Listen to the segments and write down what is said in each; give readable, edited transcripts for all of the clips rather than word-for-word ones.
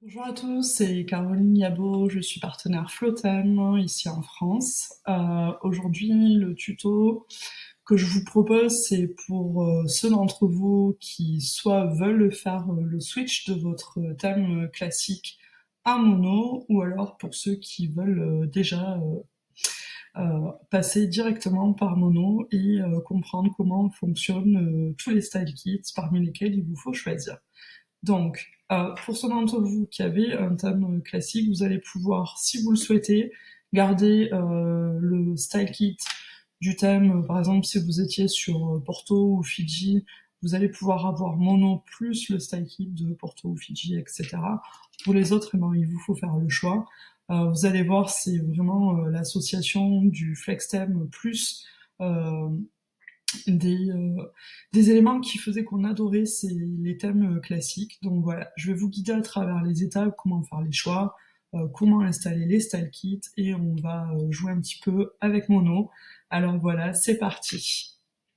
Bonjour à tous, c'est Caroline Yabo, je suis partenaire Flotem ici en France. Aujourd'hui, le tuto que je vous propose, c'est pour ceux d'entre vous qui soit veulent faire le switch de votre thème classique à mono, ou alors pour ceux qui veulent déjà passer directement par mono et comprendre comment fonctionnent tous les style kits parmi lesquels il vous faut choisir. Donc, pour ceux d'entre vous qui avez un thème classique, vous allez pouvoir, si vous le souhaitez, garder le style kit du thème. Par exemple, si vous étiez sur Porto ou Fidji, vous allez pouvoir avoir mono plus le style kit de Porto ou Fidji, etc. Pour les autres, eh ben, il vous faut faire le choix. Vous allez voir, c'est vraiment l'association du flex thème plus euh, des, euh, des éléments qui faisaient qu'on adorait les thèmes classiques. Donc voilà, je vais vous guider à travers les étapes, comment faire les choix, comment installer les style kits, et on va jouer un petit peu avec Mono. Alors voilà, c'est parti.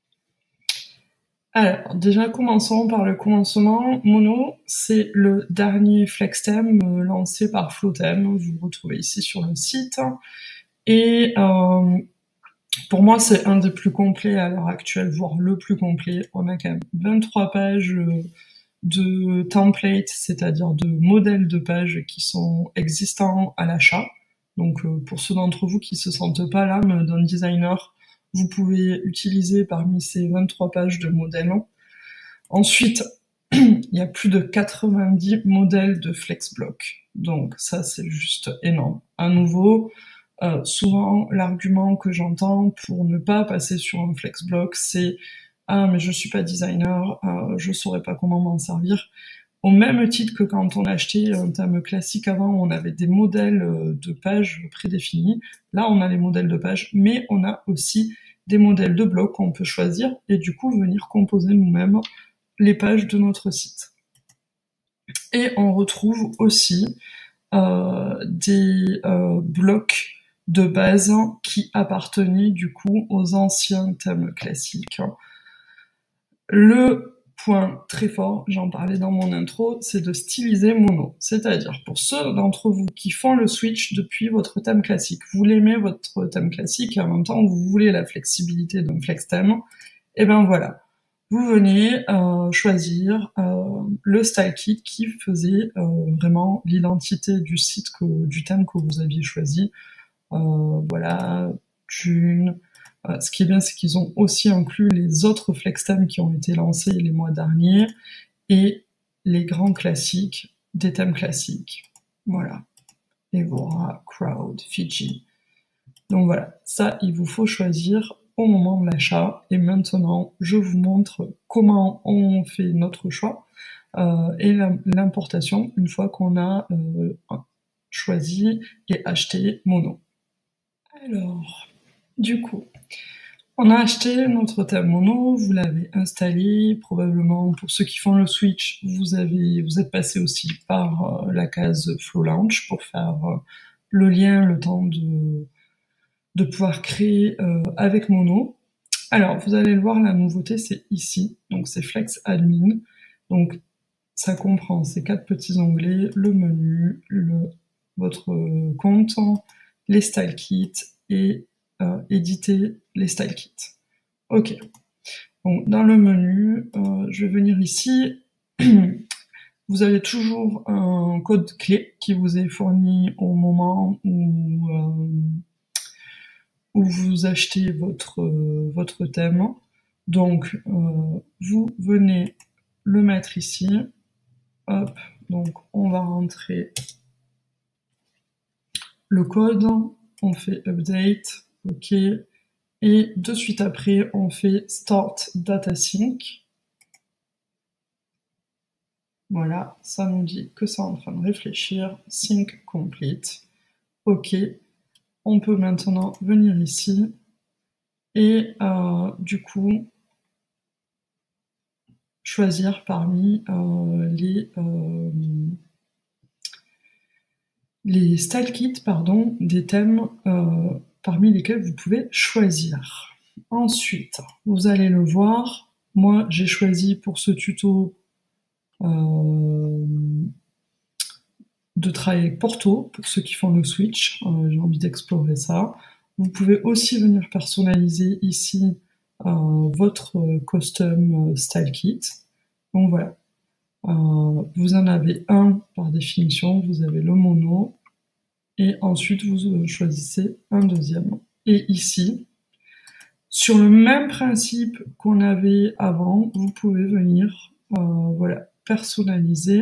Alors, déjà, commençons par le commencement. Mono, c'est le dernier flex thème lancé par Flotem. Vous le retrouvez ici sur le site. Et pour moi, c'est un des plus complets à l'heure actuelle, voire le plus complet. On a quand même 23 pages de templates, c'est-à-dire de modèles de pages qui sont existants à l'achat. Donc pour ceux d'entre vous qui se sentent pas l'âme d'un designer, vous pouvez utiliser parmi ces 23 pages de modèles. Ensuite, il y a plus de 90 modèles de Flexblock. Donc ça, c'est juste énorme. À nouveau, souvent, l'argument que j'entends pour ne pas passer sur un Flexblock, c'est ah mais je suis pas designer, je saurais pas comment m'en servir. Au même titre que quand on achetait un thème classique avant, on avait des modèles de pages prédéfinis. Là, on a les modèles de pages, mais on a aussi des modèles de blocs qu'on peut choisir et du coup venir composer nous-mêmes les pages de notre site. Et on retrouve aussi des blocs de base qui appartenaient du coup aux anciens thèmes classiques. Le point très fort, j'en parlais dans mon intro, c'est de styliser mono. C'est-à-dire, pour ceux d'entre vous qui font le switch depuis votre thème classique, vous l'aimez votre thème classique et en même temps vous voulez la flexibilité d'un flex thème, et ben voilà. Vous venez choisir le style kit qui faisait vraiment l'identité du site, du thème que vous aviez choisi. Voilà, June. Ce qui est bien, c'est qu'ils ont aussi inclus les autres flex themes qui ont été lancés les mois derniers et les grands classiques des thèmes classiques. Voilà. Evora, Crowd, Fiji. Donc voilà, ça, il vous faut choisir au moment de l'achat. Et maintenant, je vous montre comment on fait notre choix et l'importation une fois qu'on a choisi et acheté Mono. Alors, du coup, on a acheté notre thème Mono, vous l'avez installé, probablement pour ceux qui font le switch, vous êtes passé aussi par la case Flow Launch pour faire le lien, le temps de pouvoir créer avec Mono. Alors, vous allez le voir, la nouveauté, c'est ici. Donc, c'est Flex Admin. Donc, ça comprend ces 4 petits onglets, le menu, votre compte, les style kits et éditer les style kits. Ok. Donc, dans le menu, je vais venir ici. Vous avez toujours un code clé qui vous est fourni au moment où vous achetez votre thème. Donc, vous venez le mettre ici. Hop, donc on va rentrer le code, on fait update, ok, et de suite après, on fait start data sync. Voilà, ça nous dit que c'est en train de réfléchir, sync complete. Ok, on peut maintenant venir ici et du coup choisir parmi les style kits, pardon, des thèmes parmi lesquels vous pouvez choisir. Ensuite, vous allez le voir, moi j'ai choisi pour ce tuto de travailler avec Porto, pour ceux qui font le switch, j'ai envie d'explorer ça. Vous pouvez aussi venir personnaliser ici votre custom style kit. Donc voilà, vous en avez un par définition, vous avez le mono, et ensuite vous choisissez un deuxième. Et ici, sur le même principe qu'on avait avant, vous pouvez venir voilà, personnaliser.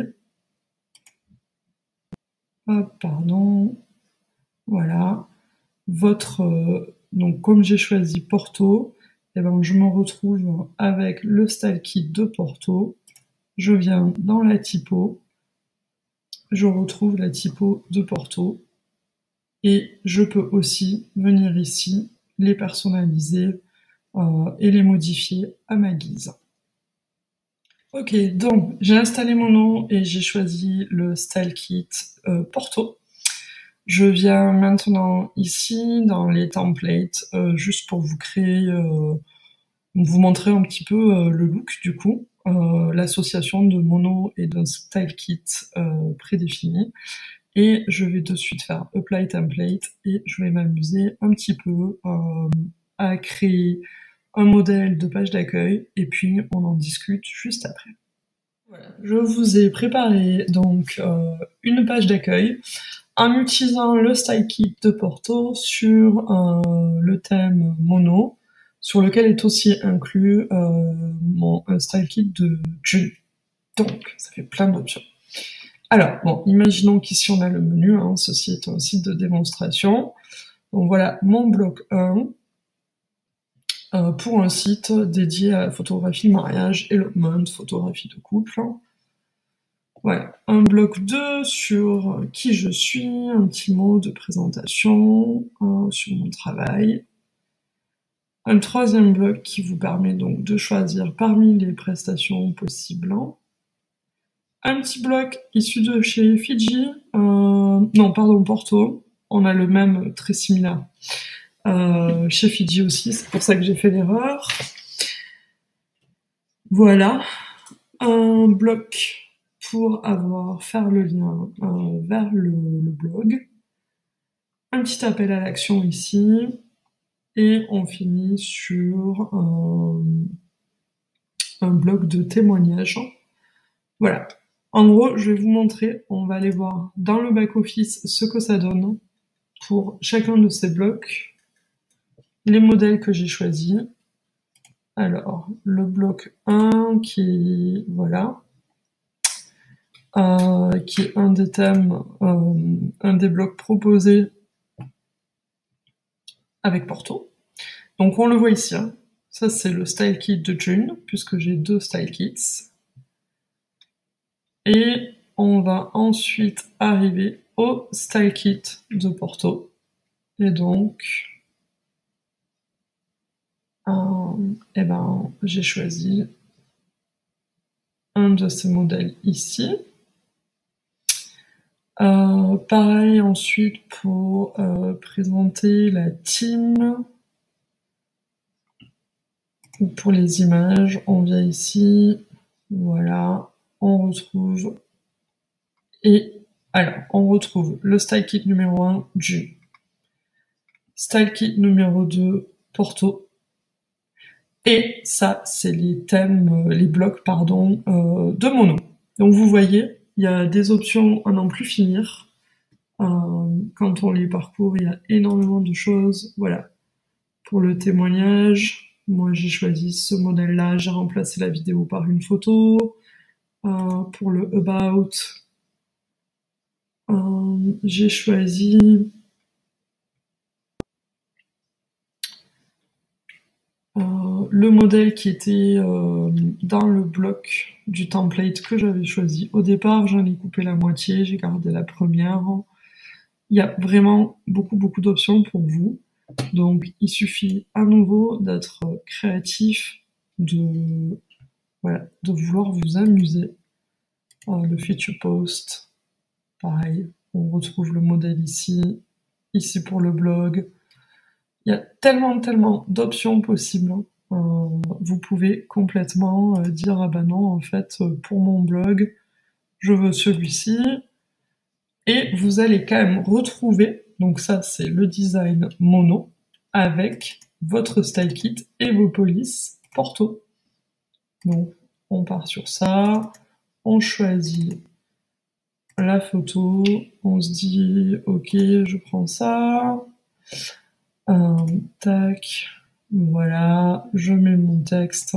Pardon, voilà, votre donc comme j'ai choisi Porto, et ben je me retrouve avec le style kit de Porto. Je viens dans la typo, je retrouve la typo de Porto et je peux aussi venir ici les personnaliser et les modifier à ma guise. Ok, donc j'ai installé mon nom et j'ai choisi le style kit Porto. Je viens maintenant ici dans les templates juste pour vous créer, vous montrer un petit peu le look du coup, l'association de mono et d'un style kit prédéfini. Et je vais de suite faire Apply Template et je vais m'amuser un petit peu à créer un modèle de page d'accueil et puis on en discute juste après. Voilà. Je vous ai préparé donc une page d'accueil en utilisant le style kit de Porto sur le thème mono, sur lequel est aussi inclus un style kit de June. Donc, ça fait plein d'options. Alors, bon, imaginons qu'ici on a le menu, hein, ceci est un site de démonstration. Donc voilà, mon bloc 1, pour un site dédié à la photographie de mariage, elopement, photographie de couple. Voilà, un bloc 2 sur qui je suis, un petit mot de présentation sur mon travail. Un troisième bloc qui vous permet donc de choisir parmi les prestations possibles. Un petit bloc issu de chez Fiji, non pardon, Porto, on a le même très similaire chez Fiji aussi, c'est pour ça que j'ai fait l'erreur. Voilà, un bloc pour faire le lien vers le blog, un petit appel à l'action ici, et on finit sur un bloc de témoignage. Voilà. En gros, je vais vous montrer, on va aller voir dans le back-office ce que ça donne pour chacun de ces blocs, les modèles que j'ai choisis. Alors, le bloc 1 qui est, voilà, qui est un des thèmes, un des blocs proposés avec Porto. Donc on le voit ici, hein. Ça c'est le style kit de June, puisque j'ai deux style kits. Et on va ensuite arriver au style kit de Porto. Et donc, eh ben, j'ai choisi un de ces modèles ici. Pareil ensuite pour présenter la team. Ou pour les images, on vient ici, voilà, on retrouve, et alors, on retrouve le style kit numéro 1, June. Style kit numéro 2, Porto. Et ça, c'est les thèmes, les blocs, pardon, de mono. Donc vous voyez, il y a des options à n'en plus finir. Quand on les parcourt, il y a énormément de choses. Voilà. Pour le témoignage, moi j'ai choisi ce modèle-là, j'ai remplacé la vidéo par une photo. Pour le about, j'ai choisi le modèle qui était dans le bloc du template que j'avais choisi. Au départ, j'en ai coupé la moitié, j'ai gardé la première. Il y a vraiment beaucoup d'options pour vous. Donc, il suffit à nouveau d'être créatif, de vouloir vous amuser. Le feature post, pareil, on retrouve le modèle ici pour le blog. Il y a tellement d'options possibles. Vous pouvez complètement dire ah ben non, en fait, pour mon blog, je veux celui-ci. Et vous allez quand même retrouver, donc ça c'est le design mono, avec votre style kit et vos polices Porto. Donc on part sur ça, on choisit la photo, on se dit ok je prends ça, tac, voilà, je mets mon texte,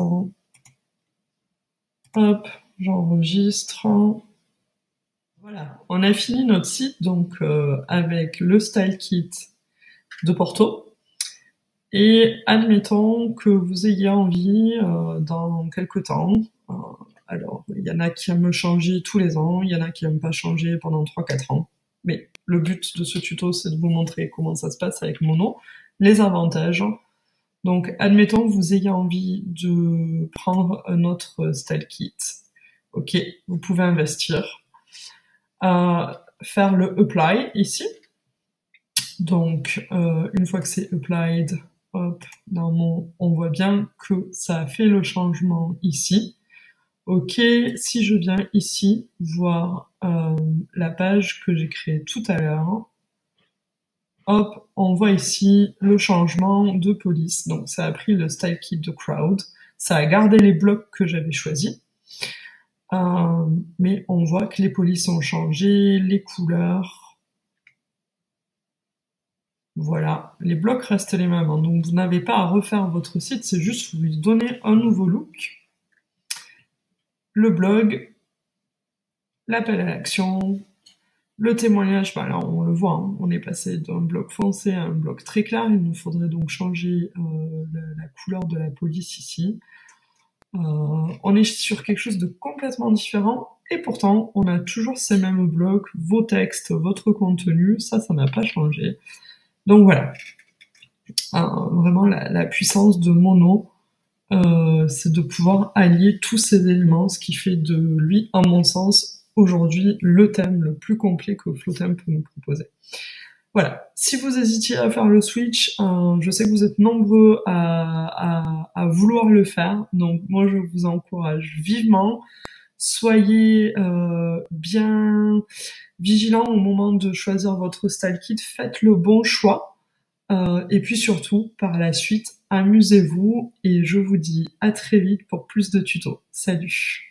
hop, j'enregistre. Voilà, on a fini notre site donc avec le style kit de Porto. Et admettons que vous ayez envie dans quelques temps, alors il y en a qui aiment changer tous les ans, il y en a qui aiment pas changer pendant 3-4 ans. Mais le but de ce tuto, c'est de vous montrer comment ça se passe avec Mono, les avantages. Donc admettons que vous ayez envie de prendre un autre style kit. Ok, vous pouvez investir. Faire le apply ici. Donc une fois que c'est applied, hop, on voit bien que ça a fait le changement ici. Ok, si je viens ici voir la page que j'ai créée tout à l'heure, hop, on voit ici le changement de police. Donc ça a pris le style kit de crowd, ça a gardé les blocs que j'avais choisis, mais on voit que les polices ont changé, les couleurs. Voilà, les blocs restent les mêmes, hein, donc vous n'avez pas à refaire votre site, c'est juste vous lui donner un nouveau look. Le blog, l'appel à l'action, le témoignage, bah là on le voit, hein, on est passé d'un bloc foncé à un bloc très clair, il nous faudrait donc changer la couleur de la police ici. On est sur quelque chose de complètement différent, et pourtant on a toujours ces mêmes blocs, vos textes, votre contenu, ça n'a pas changé. Donc voilà, vraiment la puissance de Mono, c'est de pouvoir allier tous ces éléments, ce qui fait de lui, à mon sens, aujourd'hui, le thème le plus complet que Flotem peut nous proposer. Voilà, si vous hésitiez à faire le switch, je sais que vous êtes nombreux à vouloir le faire, donc moi je vous encourage vivement. Soyez bien vigilants au moment de choisir votre style kit, faites le bon choix. Et puis surtout, par la suite, amusez-vous et je vous dis à très vite pour plus de tutos. Salut!